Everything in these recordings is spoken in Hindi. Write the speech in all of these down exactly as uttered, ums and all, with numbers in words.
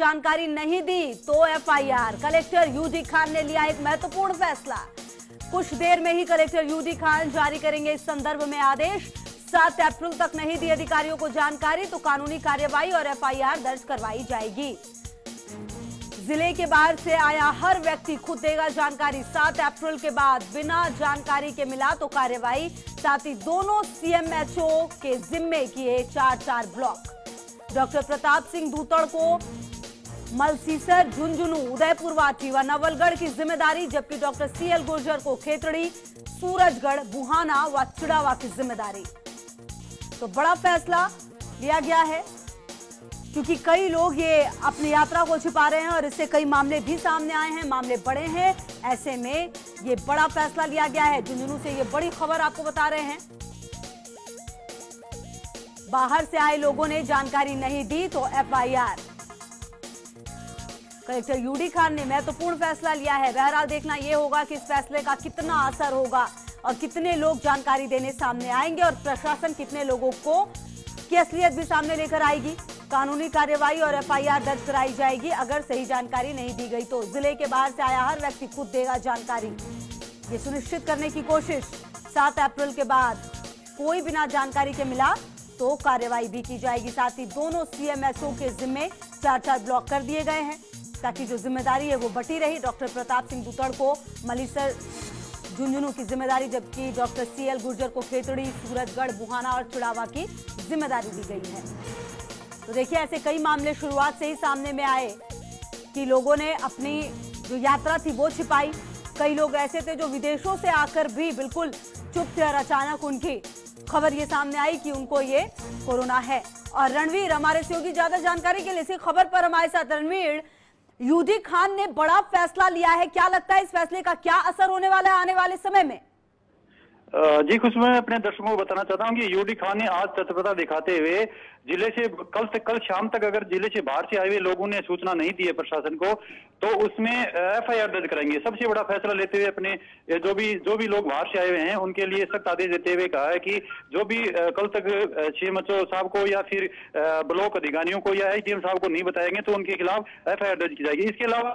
जानकारी नहीं दी तो F I R. Collector U D Khan ने लिया एक महत्वपूर्ण फैसला। कुछ देर में ही कलेक्टर यूडी खान जारी करेंगे इस संदर्भ में आदेश। सात अप्रैल तक नहीं दी अधिकारियों को जानकारी तो कानूनी कार्यवाही और एफ आई आर दर्ज करवाई जाएगी। जिले के बाहर से आया हर व्यक्ति खुद देगा जानकारी। सात अप्रैल के बाद बिना जानकारी के मिला तो कार्रवाई। साथ ही दोनों सी एम एच ओ के जिम्मे किए चार चार ब्लॉक। डॉक्टर प्रताप सिंह धूतड़ को मलसीसर, झुंझुनू, उदयपुर वाटी व नवलगढ़ की जिम्मेदारी, जबकि डॉक्टर सी एल गुर्जर को खेतड़ी, सूरजगढ़, बुहाना व चिड़ावा की जिम्मेदारी। तो बड़ा फैसला लिया गया है क्योंकि कई लोग ये अपनी यात्रा को छिपा रहे हैं और इससे कई मामले भी सामने आए हैं, मामले बड़े हैं। ऐसे में ये बड़ा फैसला लिया गया है। झुंझुनू से ये बड़ी खबर आपको बता रहे हैं। बाहर से आए लोगों ने जानकारी नहीं दी तो F I R. Collector U D Khan ने महत्वपूर्ण फैसला लिया है। बहरहाल देखना यह होगा कि इस फैसले का कितना असर होगा और कितने लोग जानकारी देने सामने आएंगे और प्रशासन कितने लोगों को की असलियत भी सामने लेकर आएगी। कानूनी कार्यवाही और एफ आई आर दर्ज कराई जाएगी अगर सही जानकारी नहीं दी गई तो। जिले के बाहर से आया हर व्यक्ति खुद देगा जानकारी, ये सुनिश्चित करने की कोशिश। सात अप्रैल के बाद कोई बिना जानकारी के मिला तो कार्रवाई भी की जाएगी। साथ ही दोनों सी एम एच ओ के जिम्मे चार चार ब्लॉक कर दिए गए हैं ताकि जो जिम्मेदारी है वो बटी रही। डॉक्टर प्रताप सिंह धूतड़ को मलीसर, झुंझुनू की जिम्मेदारी, जबकि डॉक्टर सी एल गुर्जर को खेतड़ी, सूरजगढ़, बुहाना और चिड़ावा की जिम्मेदारी दी गई है। तो देखिए ऐसे कई मामले शुरुआत से ही सामने में आए कि लोगों ने अपनी जो यात्रा थी वो छिपाई। कई लोग ऐसे थे जो विदेशों से आकर भी बिल्कुल चुप थे और अचानक उनकी खबर ये सामने आई कि उनको ये कोरोना है। और रणवीर हमारे सहयोगी ज्यादा जानकारी के लिए इसी खबर पर हमारे साथ। रणवीर, यूडी खान ने बड़ा फैसला लिया है, क्या लगता है इस फैसले का क्या असर होने वाला है आने वाले समय में? जी खुश, मैं अपने दर्शकों को बताना चाहता हूं कि यूडी खान ने आज तत्परता दिखाते हुए जिले से कल से कल शाम तक अगर जिले से बाहर से आए हुए लोगों ने सूचना नहीं दी है प्रशासन को तो उसमें एफ आई आर दर्ज कराएंगे। सबसे बड़ा फैसला लेते हुए अपने जो भी जो भी लोग बाहर से आए हुए हैं उनके लिए सख्त आदेश देते हुए कहा है कि जो भी कल तक सी एम एच ओ साहब को या फिर ब्लॉक अधिकारियों को या आई डी एम साहब को नहीं बताएंगे तो उनके खिलाफ एफ आई आर दर्ज की जाएगी। इसके अलावा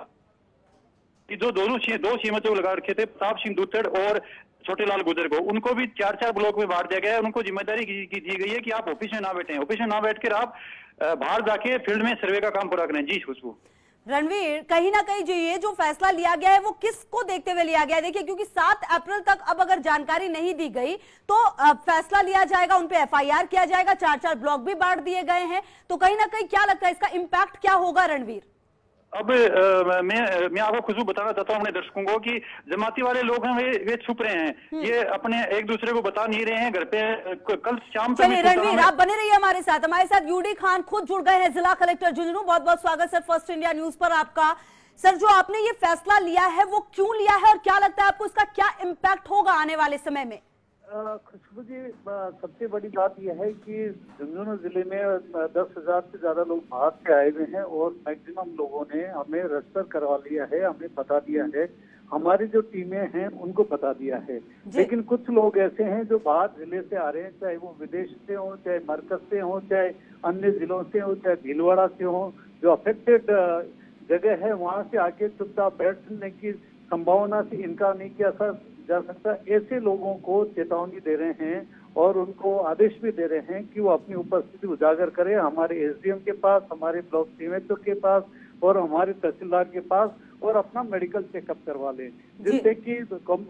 कि जो दोनों दो सी एम एच ओ लगा रखे थे, प्रताप सिंह धूतड़ और छोटे लाल गुर्जर को, उनको भी चार चार ब्लॉक में बांट दिया गया है। उनको जिम्मेदारी की दी गई है कि आप ऑफिस में ना बैठे, ऑफिस में ना बैठकर आप बाहर जाके फील्ड में सर्वे का काम पूरा करें। जी खुशबू। रणवीर, कहीं ना कहीं जो ये जो फैसला लिया गया है वो किसको देखते हुए लिया गया है? देखिए क्योंकि सात अप्रैल तक अब अगर जानकारी नहीं दी गई तो फैसला लिया जाएगा, उन पे एफ आई आर किया जाएगा, चार चार ब्लॉक भी बांट दिए गए हैं। तो कहीं ना कहीं क्या लगता है इसका इम्पैक्ट क्या होगा रणवीर? अब आ, मैं मैं आपको खुशबू बताना चाहता हूँ अपने दर्शकों को कि जमाती वाले लोग हैं वे वे छुप रहे हैं, ये अपने एक दूसरे को बता नहीं रहे हैं घर पे। कल शाम तक रणवीर आप बने रहिए हमारे साथ। हमारे साथ यूडी खान खुद जुड़ गए हैं, जिला कलेक्टर झुंझुनू। बहुत बहुत स्वागत सर फर्स्ट इंडिया न्यूज पर आपका। सर, जो आपने ये फैसला लिया है वो क्यों लिया है और क्या लगता है आपको इसका क्या इम्पैक्ट होगा आने वाले समय में? खुशबू जी, सबसे बड़ी बात यह है कि झुंझुनू जिले में दस हजार से ज्यादा लोग बाहर से आए हुए हैं और मैक्सिमम लोगों ने हमें रजिस्टर करवा लिया है, हमें बता दिया है, हमारी जो टीमें हैं उनको बता दिया है। लेकिन कुछ लोग ऐसे हैं जो बाहर जिले से आ रहे हैं, चाहे वो विदेश से हो, चाहे मरकज से हो, चाहे अन्य जिलों से हो, चाहे भीलवाड़ा से हो, जो अफेक्टेड जगह है वहाँ से आके चुपचाप बैठने की संभावना से इनकार नहीं किया जा सकता। ऐसे लोगों को चेतावनी दे रहे हैं और उनको आदेश भी दे रहे हैं कि वो अपनी उपस्थिति उजागर करें हमारे एस डी एम के पास, हमारे block C M H O के पास और हमारे तहसीलदार के पास और अपना मेडिकल चेकअप करवा लें, जिससे कि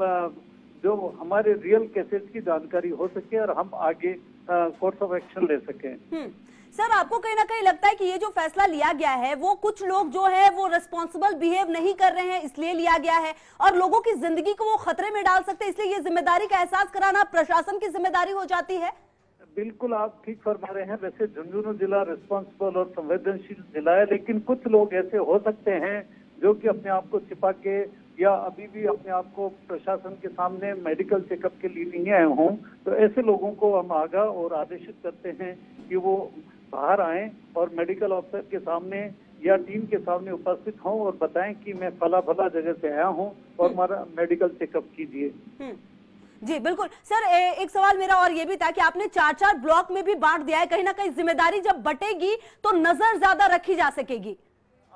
जो हमारे रियल केसेस की जानकारी हो सके और हम आगे कोर्स ऑफ एक्शन ले सकें। सर, आपको कहीं ना कहीं लगता है कि ये जो फैसला लिया गया है वो कुछ लोग जो है वो रिस्पॉन्सिबल बिहेव नहीं कर रहे हैं इसलिए लिया गया है और लोगों की जिंदगी को वो खतरे में डाल सकते हैं, इसलिए ये जिम्मेदारी का एहसास कराना प्रशासन की जिम्मेदारी हो जाती है? बिल्कुल आप ठीक फरमा रहे हैं। वैसे झुंझुनू जिला रिस्पॉन्सिबल और संवेदनशील जिला है, लेकिन कुछ लोग ऐसे हो सकते हैं जो कि अपने आप को छिपा के या अभी भी अपने आप को प्रशासन के सामने मेडिकल चेकअप के लिए नहीं आए हों। तो ऐसे लोगों को हम आगाह और आदेशित करते हैं कि वो बाहर आएं और मेडिकल ऑफिसर के सामने या टीम के सामने उपस्थित हों और बताएं कि मैं फला फला जगह से आया हूं और हमारा मेडिकल चेकअप कीजिए। जी बिल्कुल। सर, ए, एक सवाल मेरा और ये भी था कि आपने चार चार ब्लॉक में भी बांट दिया है, कहीं ना कहीं जिम्मेदारी जब बटेगी तो नजर ज्यादा रखी जा सकेगी।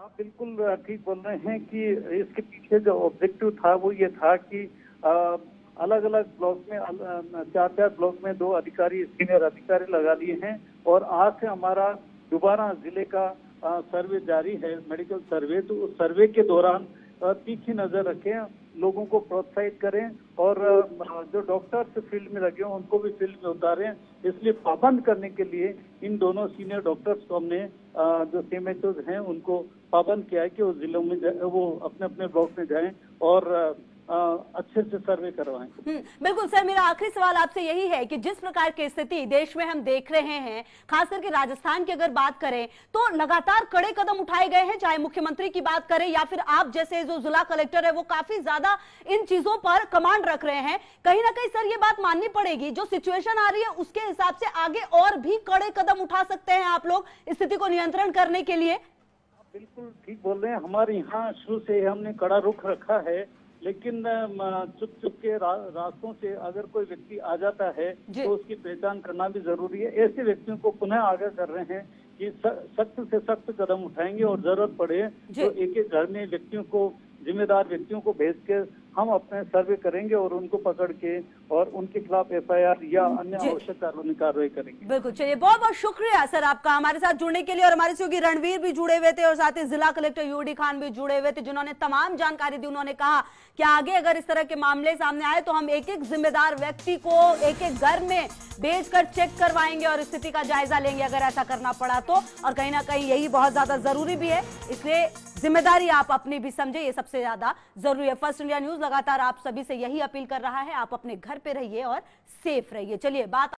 आप बिल्कुल ठीक बोल रहे हैं कि इसके पीछे जो ऑब्जेक्टिव था वो ये था कि अलग अलग ब्लॉक में चार चार ब्लॉक में दो अधिकारी सीनियर अधिकारी लगा लिए हैं और आज से हमारा दोबारा जिले का सर्वे जारी है, मेडिकल सर्वे। तो उस सर्वे के दौरान तीखी नजर रखें, लोगों को प्रोत्साहित करें और जो डॉक्टर्स फील्ड में लगे हों उनको भी फील्ड में उतारें। इसलिए पाबंद करने के लिए इन दोनों सीनियर डॉक्टर्स को हमने जो सीएमएचओज हैं उनको पाबंद किया है कि वो जिलों में वो अपने अपने ब्लॉक में जाएं और अच्छे से सर्वे करवाएं। बिल्कुल सर, मेरा आखिरी सवाल आपसे यही है कि जिस प्रकार की स्थिति देश में हम देख रहे हैं, खास करके राजस्थान की अगर बात करें तो लगातार कड़े कदम उठाए गए हैं, चाहे मुख्यमंत्री की बात करें या फिर आप जैसे जो जिला कलेक्टर है वो काफी ज्यादा इन चीजों पर कमांड रख रहे हैं। कहीं ना कहीं सर ये बात माननी पड़ेगी, जो सिचुएशन आ रही है उसके हिसाब से आगे और भी कड़े कदम उठा सकते हैं आप लोग स्थिति को नियंत्रण करने के लिए। बिल्कुल ठीक बोल रहे हैं, हमारे यहाँ शुरू से हमने कड़ा रुख रखा है, लेकिन चुप चुप के रा, रास्तों से अगर कोई व्यक्ति आ जाता है तो उसकी पहचान करना भी जरूरी है। ऐसे व्यक्तियों को पुनः आगाह कर रहे हैं कि सख्त से सख्त कदम उठाएंगे और जरूरत पड़े तो एक एक घर में व्यक्तियों को, जिम्मेदार व्यक्तियों को भेज के हम अपने सर्वे करेंगे और उनको पकड़ के और उनके खिलाफ एफआईआर या अन्य आवश्यक कानूनी कार्रवाई करेंगे। बिल्कुल, चलिए बहुत बहुत शुक्रिया सर आपका हमारे साथ जुड़ने के लिए। और हमारे सहयोगी रणवीर भी जुड़े हुए थे और साथ ही जिला कलेक्टर यूडी खान भी जुड़े हुए थे, जिन्होंने तमाम जानकारी दी। उन्होंने कहा कि आगे अगर इस तरह के मामले सामने आए तो हम एक एक जिम्मेदार व्यक्ति को एक एक घर में भेजकर चेक करवाएंगे और स्थिति का जायजा लेंगे अगर ऐसा करना पड़ा तो। और कहीं ना कहीं यही बहुत ज्यादा जरूरी भी है, इसलिए जिम्मेदारी आप अपनी भी समझे, ये सबसे ज्यादा जरूरी है। फर्स्ट इंडिया न्यूज लगातार आप सभी से यही अपील कर रहा है, आप अपने घर पे रहिए और सेफ रहिए। चलिए बात